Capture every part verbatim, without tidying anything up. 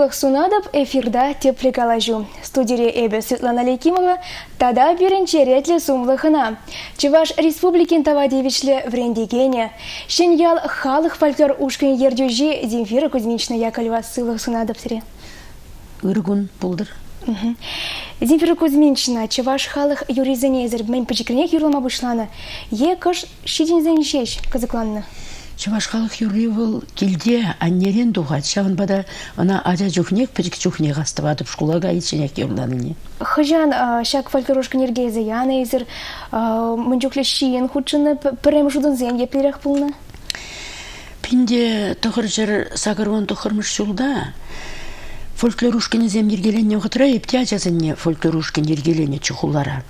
Сылых сунадып эфирда тепле калажу. Студия Эбе Светлана Лекимова тада биринче ретле сумлыхына. Чуваш республикин тавадевичле врендегене. Шеньял халық фольклор ушкин ердюжи Земфира Кузьминична Яковлева сылых сунадып сире. Иргун булдыр. Земфира Кузьминична, чуваш халық юризене езір мен пачекренек юрлама бушланы. Е кыш шидинзен шеш казакланны. Чуваш халық юрливал килде аннерен дугат. Шаван бада она ажа жухнек пачек жухнек астывадып школага иченек юрланыне. Хыжан шак фольклорошкан ергезе яны езір мынжукле шиен худшыны пірем жудынзен еплерек пулны. Пинде тұхыр жыр сағырван тұхырмыш жулда. Фольклорушкин зем ергеленне ғытыра епте ажазынне фольклорушкин ергеленне чухулара.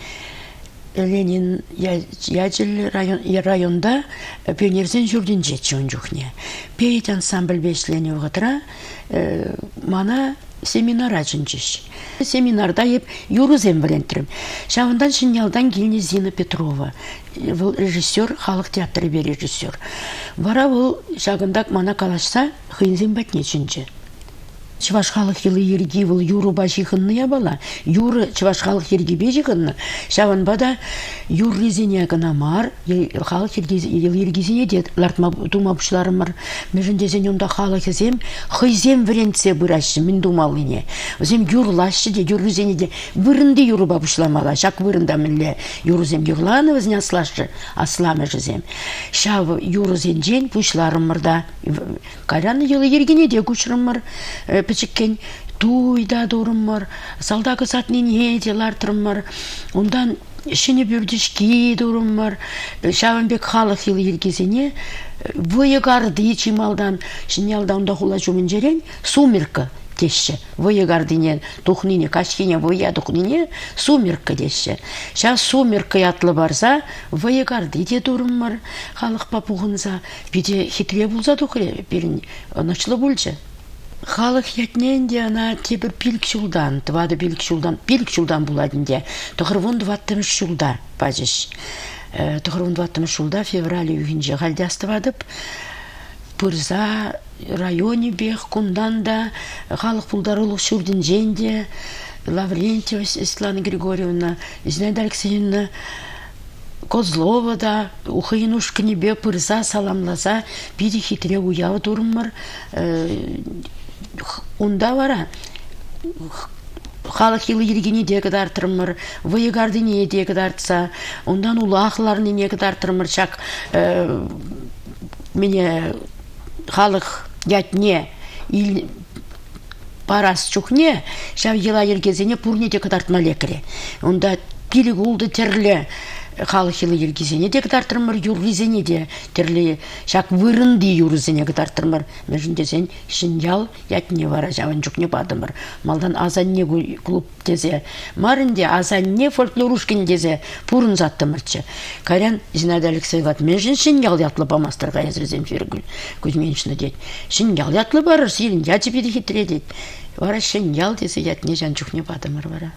Ленин яджел районда пионерзен жүрден жетші он жүхне. Пейт ансамбль бешлене ғытыра мана семинара жынжеш. Семинарда еп юрузем білентірім. Шавындан шинялдан келіне Зина Петрова. Режиссер, халық театры бе режиссер. Вара ол жағындак мана калашса хыйнзен бәтне жынжы. Чуваш халық елы ерги бұл юру башихынны ябала. Юры чуваш халық ерги бежихынны. Шаван бада юр резене гына мар, халық елы ергезене дед. Лартма думабышларым мар. Межіндезен онда халық езем, хыйзем вренце бұрашы, мен думалыне. Озем юрлашы де, юр резене де. Вырынды юру бабышламала. Шак вырында мінле юрузем юрланы өзіне аслашы, асламы жезем. Шав юрузен жен бұшларым марда. Кайраны елы ергене де күшірім мар. Печеккен туйда дұрыммар, салдақы сатнен еделар тұрыммар, ондан ішіне бүрдішке дұрыммар, Шаванбек халық елі ергезіне, войығарды чималдан, шыне алдаунда хула жүмін жерен, сумерка деші. Войығардынен, тұхнине, кашкене войя тұхнине, сумерка деші. Ша сумерка ятлы барса, войығарды де дұрыммар, халық папуғынса, биде хитре бұлза тұқыре, берін начлы бұлжы. Халық ятненде ана тебір пилк шулдан, твады пилк шулдан, пилк шулдан буладынде. Тұғырвон дваттымыш шулда, бажыш. Тұғырвон дваттымыш шулда феврале үйінже ғалде астывадып, Пырза районе бех, кундан да халық пулдарылық шурдын женде, Лаврентьева Светлана Григорьевна, Зинаида Алексеевна Козлова да, ухайынушкіне бе пырза саламлаза, биді хитре уявы дұрыммар, онда вара халық елі ергене дегі дартырмыр, вайығарды не дегі дартса, ондан улақыларыны неге дартырмыр, чак мене халық ятне парас чухне, шав ела ергезене пурне дегі дартма лекіре. Онда пилік улды терлі халық елі ергезене дегі дартырмыр, юргезене де терлі шак вырынды юрызене дартырмыр. Межіндезен шинял ятне вара жаван жүкне бадымыр. Малдан азанне клуб дезе. Марынде азанне фольклорушкин дезе пурын заттымырчы. Карян Зинаида Алексеевна межін шинял ятлы бамастырға езір Земфира Кузьминична дед. Шинял ятлы барыр, сирін яты беді хитре дед. Вара шинял дезе ятне жан жүкне бадымыр вара.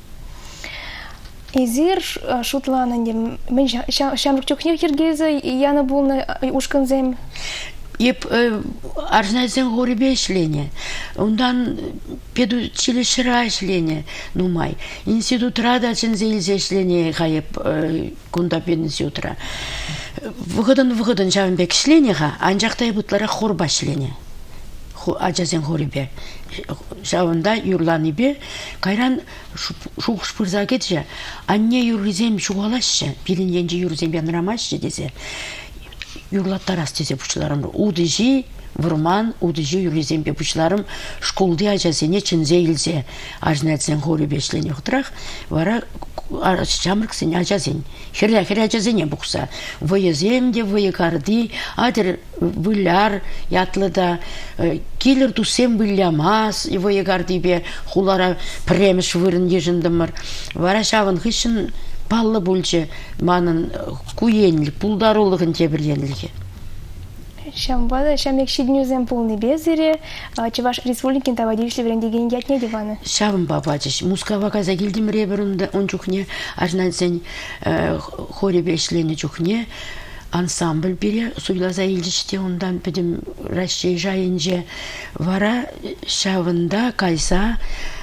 Изир шутланын мен шамрык чухнер хергезе яны булны ушкынзем. Еп арзнайзен горебе ішлене, ондан педучилищера ішлене, нумай. Институт рада чынзейлзе ішлене ғайып кунда пединститутра. Вғыдын-вғыдын Шаванбек ішленеға, анжақтай бұтлара хорба ішлене. Ажазен горебе. Шавында юрланы бе, кайран шуғыш пырза кетші, анне юрризем шуғалашшы, білін енже юрризем бен рамашшы десе. Юрлаттар астезе бұшыларым. Удыжи, вұрман, удыжи юрризем бе бұшыларым, школды ажазене чынзе илзе, ажнайдзен ғоры бешлене ғытырақ, вара шамрықсен ажазен. Хері ажазене бұқса. Войыземде, войығарды, адыр вылар ятлыда, келір тусем вылямас, войығарды бе хулара премеш вырын ежіндімір. Вара шавын хышын паллы бүлчі манын куенлік, пулдарулығын тебірленлігі. Шамбада, шамек шиднюзем полный безере, чеваш республикин тавадишли врендеген ятне диваны. Шавым бабачыш, мускава каза келдім реберімді он чухне, ажнайдзен хоре бешлені чухне, ансамбль бере суйлаза илжиште ондан бидим Россия жайынже вара шавында кайса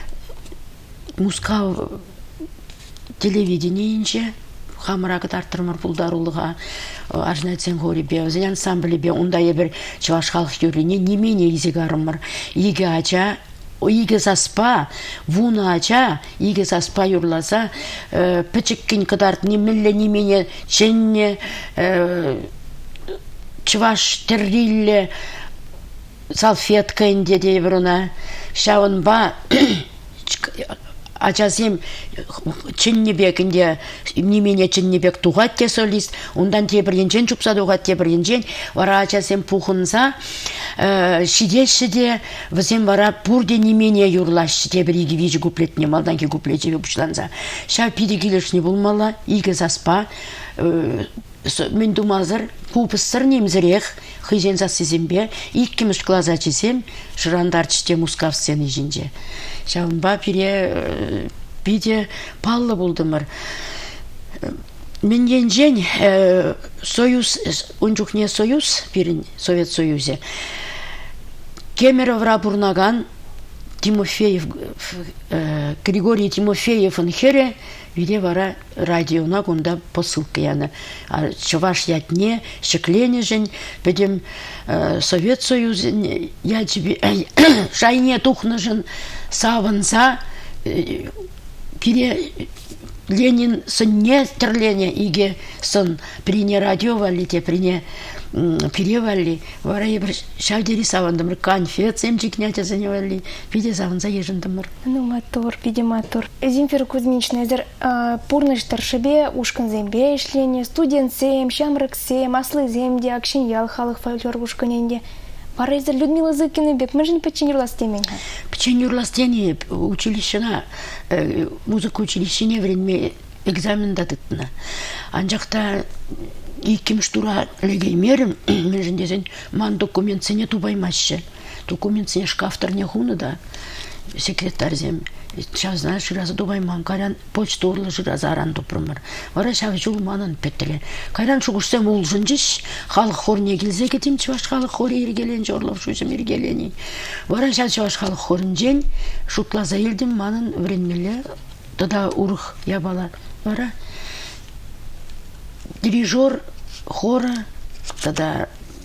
музыка телевидениенже хамырагы тартырмыр пулдарулыга ажнайцен горибе өзен ансамблебе ондай бир чуваш халык юрине немене изигарымыр иге ача иге саспа вуна ача иге саспа юрласа пичиккин кыдарт немелле немене ченне чуваш террилле салфетка инде дейбруна шавынба Ачасем чиннебекінде немене чиннебек туғат те солист, ондан тебірленжен чупса туғат тебірленжен, вара ачасем пухынса, шиде-шиде, візем вара бұрде немене юрлаш тебір игі вежі куплетіне, малдан ке куплетіне бұшланса. Ша пиде келешіне болмала, игі заспа, мен думазыр, купыстыр немзірек, хыжен засызембе, иккіміш глаза чесем, жырандар чте мускав сцены жинже. Шавынба пире биде паллы болдымыр. Мен енжен Союз, унчухне Союз, пирин Совет Союзе. Кемеров рабурнаган Тимофеев, Григорий Тимофеев хере, виде вара радиона гунда посылка яны. Чуваш ятне, шеклене жен, бедем Совет Союзе, я тебе, шайне тухна жен, саванса, пире Ленин сын не терлене, иге сын прине радио валите, прине перевали, вара ебір шавдери савандымыр, конфет семчикнятя заневали, пиде саванса ежіндымыр. Ну, мотор, пиде мотор. Земфира Кузьминична, эзер пурныш таршыбе, ушкан зембе ишлене, студент сем, шамрак сем, аслы земде, акшин ял халық фольклор ушканенде. Вара эзер Людмила Зыкина бек, мы же не починюрластемен. Починюрластене училищена, музыка училищене время экзамен датытна. Анжақта икким штура легеймерім, мен жіндесен ман документсене тубаймашы. Документсене шкафтарне хуны да, секретарзем. Сейчас знаешь, жиразы дубайман, карян почта урлы жиразы аран тупрымыр. Вара шав жул манын петтіле. Карян шуғышсам ол жынжыш, халық хорне келзе кетем, чываш халық хор ергелен, жорлов шуышым ергелени. Вара шав чываш халық хорын жен, шутлаза елдім манын вренмеле, тада урых ябала. Вара дирижер хора, тогда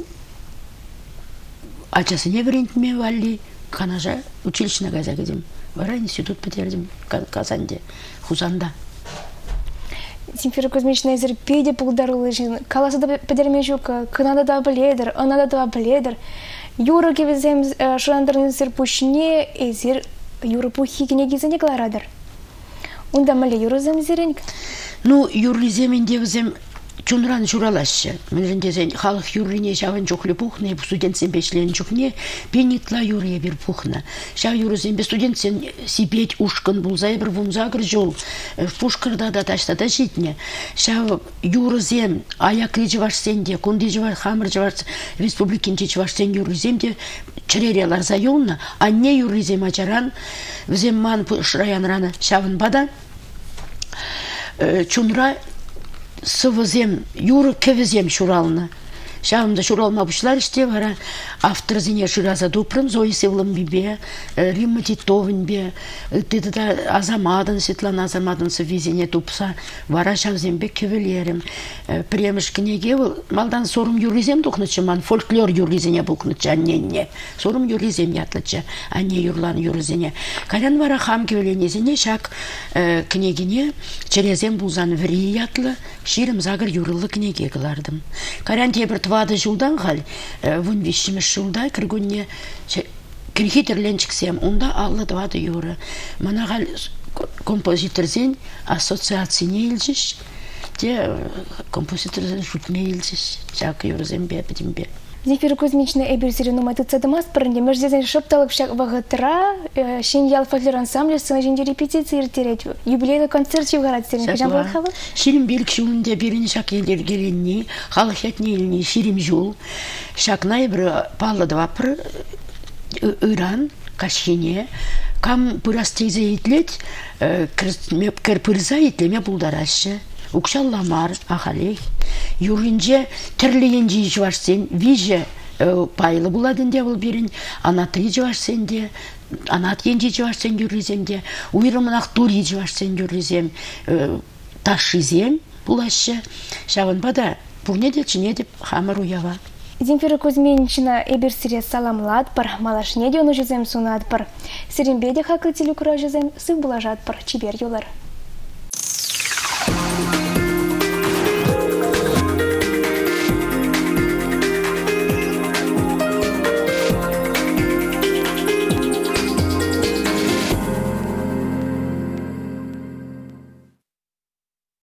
ачасыне врентме валли, канажа училищна газа гедем. Вара институт потердим Казанде, Хузанда. Земфира Кузьминична, эзер пейде пулдарулы жин, каласы да подермежука, кынада да бледер, анада да бледер. Юра кевезем шурандырны зер пушне, эзер юра пухи кенегизене кларадыр. Унда мале юра зем зеренк? Ну, юрли земен девзем чунран журалашы. Мен жіндесен халық юрине жавын жоқлы пухны, студент сен бешлен жоқне, пенитла юрия бір пухна. Жав юры зембе студент сен сипеть ушкан бұлзай бір вунзагыр жол, пушкарда да ташта да житне. Жав юры зем аякли жываш сенде, кунди жываш, хамыр жываш, республикинче жываш сен юры земде, чыререлар зайонна, а не юры зем ачаран, взем ман шраян рана жавын бада, чунра сывызем, юры кевізем шуралына. Шағымда шуралма бұшылар іште вара автор зіне жираза дупрым, Зои Севлым бебе, Римма Титовын бе, деді да Азамадын, Светлана Азамадын сывезіне дупса, вара шағзембе кевелерім. Премеш кінеге малдан сорым юризем дұқнычы, ман фольклор юризене бұқнычы, анненне. Сорым юризем ятлычы, анне юрлан юризене. Карян вара хам кевеленезіне шақ кінегіне черезем бұлзан ври ятлы, ширім загыр юрылы кінеге қылардым. Карян тебір вады жылдан қал, вон вещіміз жылда, кіргөнне крихитерлен чіксем, онда аллы вады юры. Мана қал композиторзен ассоциацияне елжіш, те композиторзен шутме елжіш, жақ юрызен бе, бідім бе. Земфира Кузьминична эбирсири нуматыца дымас пырынде, междезен шопталып шак вағытыра, шен ял фольклор ансамбль сына женде репетиция ертерет, юбилейный концерт чевгарат серін кажан болады халы? Ширим белк шулынде берін шак елдер келенне, халық ятне еліне ширим жул, шак найбір палы двапыр, ыран, кашхене, кам пырас тейзе етлет, кір пырза етлеме бұлдарашы. укшалламар, ахалех. Юринже тірлігенже жварсен, виже пайлы буладын де бұл берін, анатри жварсен де, анат енже жварсен юризем де, уйрымынақ тури жварсен юризем, ташизем булашы. Шавынбада, бұрне делчі не деп хамыр уява. Земфира Кузьминична эбир сире саламлат пар, малашне де оны жүзем сунат пар. Сиренбеде хақы телюкра жүзем сып булажат пар, чибер юлар.